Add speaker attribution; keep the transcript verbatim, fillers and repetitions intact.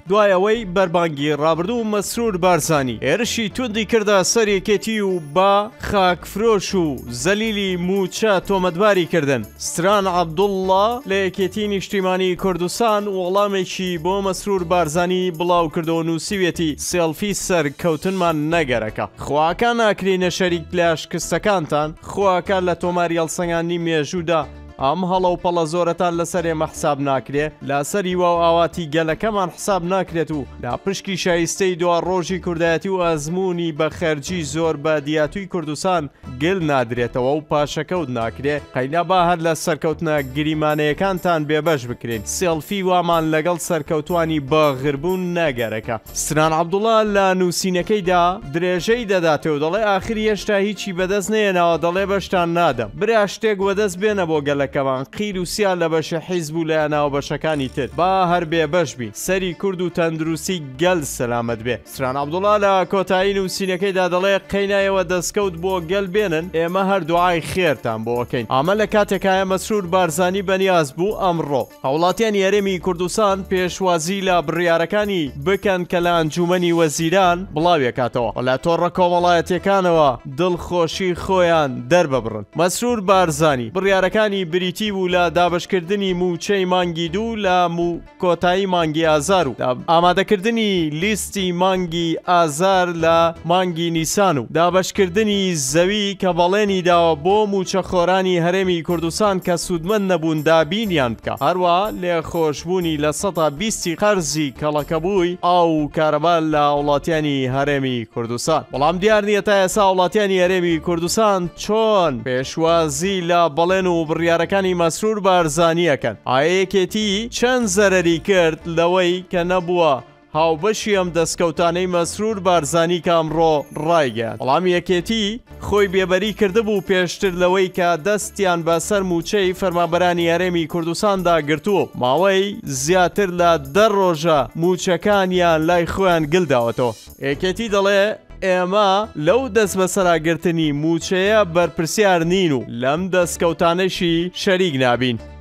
Speaker 1: دوای ئەوەی بەربانگی ڕابردوو مەسرور بارزانی هێرشی توندی کردە سەرێکێتی و با خاکفرۆش و زەلیلی موچە تۆمەتباری کردن. ستران عەبدوڵڵا لە یەکێتی نیشتیمانی کوردستان وەڵامێکی بۆ مەسرور بارزانی بڵاو کردو نووسیوێتی سێڵفی سەر کەوتنمان نەگەرەکە. خواکە ناکرێنە شەریک لە شکستەکانتان، خواکە لە تۆمار هەڵسەنگاندنی مێژوودا ئەم هەڵە و پەڵە زۆرەتان لەسەر ئێمە حساب ناکرێ، لەسەری وا و ئاواتی گەلەکەمان حساب ناکرێت و لا پشکی شایستەی دوا ڕۆژی کوردایەتی و ئەزمموی بە خەرجی زۆر بە دیاتووی کوردستان گل نادرێتەوە و پاشەکەوت ناکرێ. قەینا با هەر لە سەرکەوتنە گریمانەیەکانتان بێبەش بکرێن. سێڵفی وامان لەگەڵ سەرکەوتوانی باغربوون نەگەرەکە. ستران عەبدوڵڵا لە نووسینەکەیدا درێژەی دەداتێ و دەڵێ ئاخری هێشتا هیچی بەدەست نێنەوە، دەڵێ بەشتان نادەم. برا شتێک وەدەست بێنە بۆ گەلەکە کەوان قیر و سیا لە بەشە حیزب و لە ناو بەشەکانی تر با هەر بێ بەش بی سەری کورد و تەندروستی گەل سەلامەت بێ. ستران عەبدوڵڵا لە کۆتایی نووسینەکەیدا دەڵێ قەینایەوە دەستکەوت بۆ گەل بێنن، ئێمە هەر دوعای خێرتان بۆکەین. ئەمە لە کاتێکایە مەسرور بارزانی بەنیاز بوو ئەمڕۆ هەوڵاتیانی هەرێمی کوردستان پێشوازی لە بڕیارەکانی بکەن کە لە ئەنجومەنی وەزیران بڵاوێکاتەوە و لە تۆڕە کۆمەڵایەتیەکانەوە دڵخۆشی خۆیان دەرببڕن. مەسرور بارزانی بڕیارەکانی بری بوو لە دابشکردنی موچەی مانگی دوو لە کۆتایی مانگی ئازار و ئامادەکردنی لیستی مانگی ئازار لە مانگی نیسان و دابشکردنی زەوی کە بەڵێنی داوە بۆ موچەخۆرانی هەرێمی کوردستان کە سوودمەند نەبوون دابینیان بکە. هەروە لێ خۆشببوونی لە سەدا بیستی قەرزی کەڵەکەبووی ئاو کارەبا لە وڵاتیانی هەرێمی کوردستان. بەڵام دیار نییە تا ئێسا وڵاتیانی هەرێمی کوردستان چۆن پێشوازی لە بەڵێن و بڕیارەکان مەسرور بارزانیەکەن. ئایەکێتی چەند زەرەری کرد لەوەی کە نەبووە هاوبەشی ئەم دەستکەوتانەی مەسرور بارزانی کە ئەمڕۆ ڕایگەیاند. بەڵام یەکێتی خۆی بێبەری کردبوو پێشتر لەوەی کە دەستیان بەسەر موچەی فەرمانبەرانی هەرێمی کوردستاندا گرتووە. ماوەی زیاتر لە دە ڕۆژە موچەکانیان لای خۆیان گلداوەتەوە. یەکێتی دەڵێ ئێمە لەو دەست بەسەراگرتنی موچەیە بەرپرسیار نین و لەم دەستکەوتانەشی شەریک نابین.